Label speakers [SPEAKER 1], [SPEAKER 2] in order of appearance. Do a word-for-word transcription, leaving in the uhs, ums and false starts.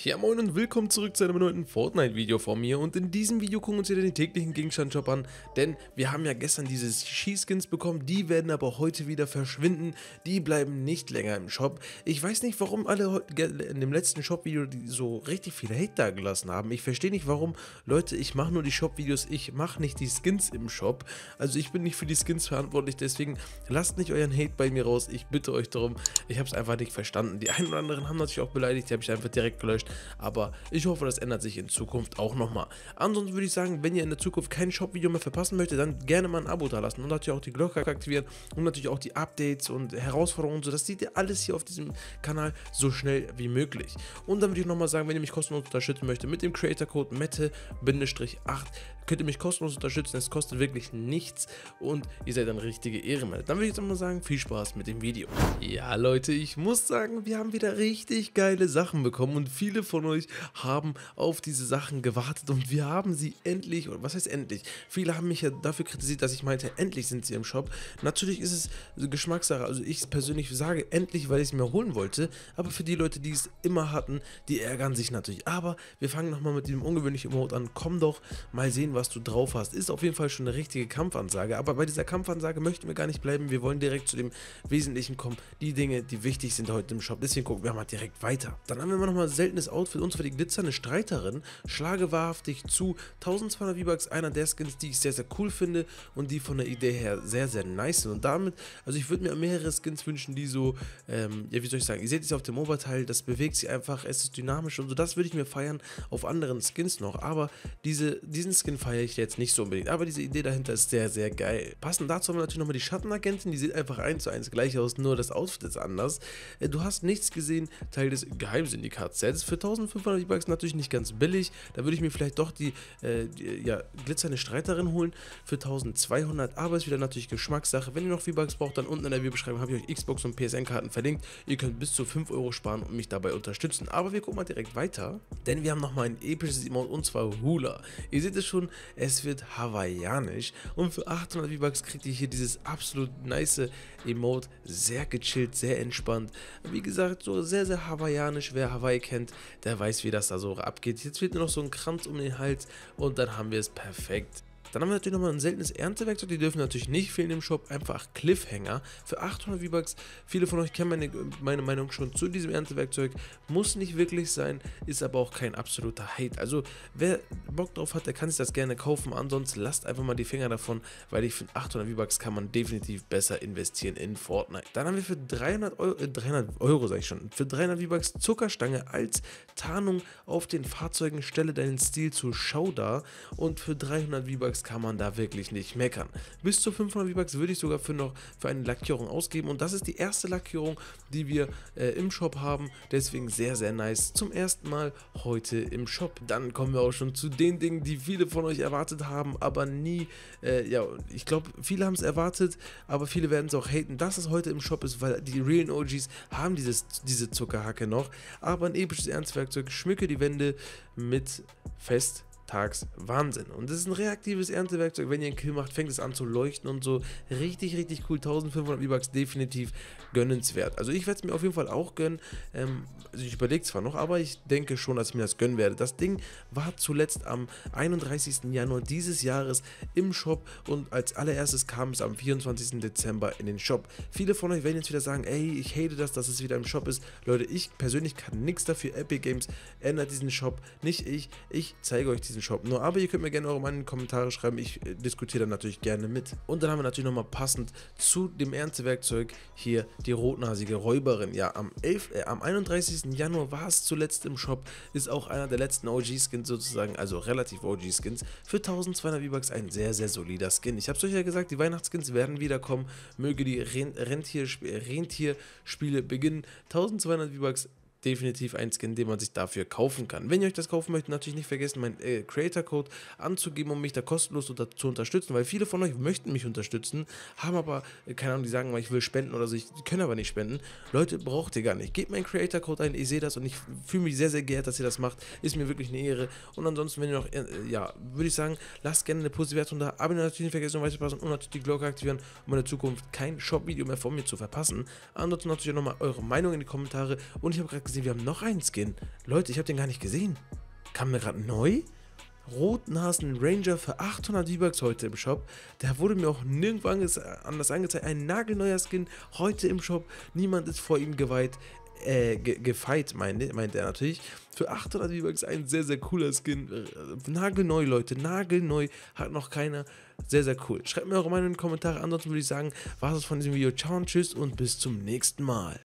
[SPEAKER 1] Ja moin und willkommen zurück zu einem neuen Fortnite-Video von mir, und in diesem Video gucken wir uns wieder den täglichen Gegenstandshop an, denn wir haben ja gestern diese Skiskins bekommen, die werden aber heute wieder verschwinden, die bleiben nicht länger im Shop. Ich weiß nicht, warum alle in dem letzten Shop-Video so richtig viel Hate da gelassen haben. Ich verstehe nicht, warum. Leute, ich mache nur die Shop-Videos, ich mache nicht die Skins im Shop, also ich bin nicht für die Skins verantwortlich, deswegen lasst nicht euren Hate bei mir raus, ich bitte euch darum. Ich habe es einfach nicht verstanden. Die einen oder anderen haben natürlich auch beleidigt, die habe ich einfach direkt gelöscht. Aber ich hoffe, das ändert sich in Zukunft auch nochmal. Ansonsten würde ich sagen, wenn ihr in der Zukunft kein Shop-Video mehr verpassen möchtet, dann gerne mal ein Abo da lassen und natürlich auch die Glocke aktivieren und natürlich auch die Updates und Herausforderungen und so. Das seht ihr alles hier auf diesem Kanal so schnell wie möglich. Und dann würde ich nochmal sagen, wenn ihr mich kostenlos unterstützen möchtet, mit dem Creator-Code Mette acht könnt ihr mich kostenlos unterstützen. Es kostet wirklich nichts und ihr seid eine richtige Ehrenmann. Dann würde ich jetzt nochmal sagen, viel Spaß mit dem Video. Ja Leute, ich muss sagen, wir haben wieder richtig geile Sachen bekommen und viele von euch haben auf diese Sachen gewartet und wir haben sie endlich, oder was heißt endlich? Viele haben mich ja dafür kritisiert, dass ich meinte, endlich sind sie im Shop. Natürlich ist es Geschmackssache, also ich persönlich sage endlich, weil ich es mir holen wollte, aber für die Leute, die es immer hatten, die ärgern sich natürlich. Aber wir fangen nochmal mit dem ungewöhnlichen Emote an. Komm doch, mal sehen, was du drauf hast. Ist auf jeden Fall schon eine richtige Kampfansage, aber bei dieser Kampfansage möchten wir gar nicht bleiben. Wir wollen direkt zu dem Wesentlichen kommen, die Dinge, die wichtig sind heute im Shop. Deswegen gucken wir mal direkt weiter. Dann haben wir nochmal ein seltenes Outfit, und zwar die glitzernde Streiterin. Schlage wahrhaftig zu. eintausendzweihundert V-Bucks, einer der Skins, die ich sehr, sehr cool finde und die von der Idee her sehr, sehr nice sind. Und damit, also ich würde mir mehrere Skins wünschen, die so, ähm, ja, wie soll ich sagen, ihr seht es auf dem Oberteil, das bewegt sich einfach, es ist dynamisch und so. Das würde ich mir feiern auf anderen Skins noch, aber diese, diesen Skin feiere ich jetzt nicht so unbedingt. Aber diese Idee dahinter ist sehr, sehr geil. Passend dazu haben wir natürlich nochmal die Schattenagentin, die sieht einfach eins zu eins gleich aus, nur das Outfit ist anders. Äh, du hast nichts gesehen, Teil des Geheimsyndikats-Sets. Für eintausendfünfhundert V-Bucks natürlich nicht ganz billig. Da würde ich mir vielleicht doch die, äh, die ja, glitzernde Streiterin holen für eintausendzweihundert, aber ist wieder natürlich Geschmackssache. Wenn ihr noch V-Bucks braucht, dann unten in der Videobeschreibung habe ich euch Xbox und P S N-Karten verlinkt. Ihr könnt bis zu fünf Euro sparen und mich dabei unterstützen. Aber wir gucken mal direkt weiter, denn wir haben nochmal ein episches Emote, und zwar Hula. Ihr seht es schon, es wird hawaiianisch und für achthundert V-Bucks kriegt ihr hier dieses absolut nice Emote, sehr gechillt, sehr entspannt. Wie gesagt, so sehr, sehr hawaiianisch. Wer Hawaii kennt, der weiß, wie das da so abgeht. Jetzt fehlt nur noch so ein Kranz um den Hals und dann haben wir es perfekt. Dann haben wir natürlich nochmal ein seltenes Erntewerkzeug, die dürfen natürlich nicht fehlen im Shop, einfach Cliffhanger für achthundert V-Bucks. Viele von euch kennen meine, meine Meinung schon zu diesem Erntewerkzeug, muss nicht wirklich sein, ist aber auch kein absoluter Hate. Also wer Bock drauf hat, der kann sich das gerne kaufen, ansonsten lasst einfach mal die Finger davon, weil ich finde, achthundert V-Bucks kann man definitiv besser investieren in Fortnite. Dann haben wir für dreihundert Euro, äh, dreihundert Euro sag ich schon, für dreihundert V-Bucks Zuckerstange als Tarnung auf den Fahrzeugen, stelle deinen Stil zur Schau dar, und für dreihundert V-Bucks kann man da wirklich nicht meckern. Bis zu fünfhundert V-Bucks würde ich sogar für noch für eine Lackierung ausgeben, und das ist die erste Lackierung, die wir äh, im Shop haben, deswegen sehr, sehr nice. Zum ersten Mal heute im Shop. Dann kommen wir auch schon zu den Dingen, die viele von euch erwartet haben, aber nie, äh, ja, ich glaube, viele haben es erwartet, aber viele werden es auch haten, dass es heute im Shop ist, weil die realen O Gs haben dieses, diese Zuckerhacke noch, aber ein episches Erntewerkzeug, schmücke die Wände mit Fest Wahnsinn. Und das ist ein reaktives Erntewerkzeug. Wenn ihr einen Kill macht, fängt es an zu leuchten und so. Richtig, richtig cool. eintausendfünfhundert V-Bucks definitiv gönnenswert. Also ich werde es mir auf jeden Fall auch gönnen. Ähm, also ich überlege zwar noch, aber ich denke schon, dass ich mir das gönnen werde. Das Ding war zuletzt am einunddreißigsten Januar dieses Jahres im Shop und als allererstes kam es am vierundzwanzigsten Dezember in den Shop. Viele von euch werden jetzt wieder sagen, ey, ich hate das, dass es wieder im Shop ist. Leute, ich persönlich kann nichts dafür. Epic Games ändert diesen Shop, nicht ich. Ich zeige euch diesen Shop nur, aber ihr könnt mir gerne eure Meinung in die Kommentare schreiben, ich äh, diskutiere dann natürlich gerne mit. Und dann haben wir natürlich nochmal passend zu dem Erntewerkzeug hier die rotnasige Räuberin. Ja, am, elften, äh, am einunddreißigsten Januar war es zuletzt im Shop, ist auch einer der letzten O G-Skins sozusagen, also relativ O G-Skins. Für eintausendzweihundert V-Bucks ein sehr, sehr solider Skin. Ich habe es euch ja gesagt, die Weihnachtsskins werden wiederkommen, möge die Rentierspiele Rentier beginnen. eintausendzweihundert V-Bucks definitiv ein Skin, den man sich dafür kaufen kann. Wenn ihr euch das kaufen möchtet, natürlich nicht vergessen, meinen äh, Creator-Code anzugeben, um mich da kostenlos unter zu unterstützen, weil viele von euch möchten mich unterstützen, haben aber, äh, keine Ahnung, die sagen mal, ich will spenden oder so, ich, die können aber nicht spenden. Leute, braucht ihr gar nicht. Gebt meinen Creator-Code ein, ich sehe das und ich fühle mich sehr, sehr geehrt, dass ihr das macht. Ist mir wirklich eine Ehre. Und ansonsten, wenn ihr noch, äh, ja, würde ich sagen, lasst gerne eine positive Wertung da, aber natürlich nicht vergessen, um weiterzupassen und natürlich die Glocke aktivieren, um in der Zukunft kein Shop-Video mehr von mir zu verpassen. Ansonsten natürlich auch nochmal eure Meinung in die Kommentare, und ich habe gerade gesehen, wir haben noch einen Skin. Leute, ich habe den gar nicht gesehen. Kam mir gerade neu? Rotnasen Ranger für achthundert V-Bucks heute im Shop. Der wurde mir auch nirgendwo ange anders angezeigt. Ein nagelneuer Skin heute im Shop. Niemand ist vor ihm geweiht. Äh, ge gefeit, meint, meint er natürlich. Für achthundert V-Bucks ein sehr, sehr cooler Skin. Äh, nagelneu, Leute. Nagelneu. Hat noch keiner. Sehr, sehr cool. Schreibt mir eure Meinung in die Kommentare. Ansonsten würde ich sagen, war es von diesem Video. Ciao und tschüss und bis zum nächsten Mal.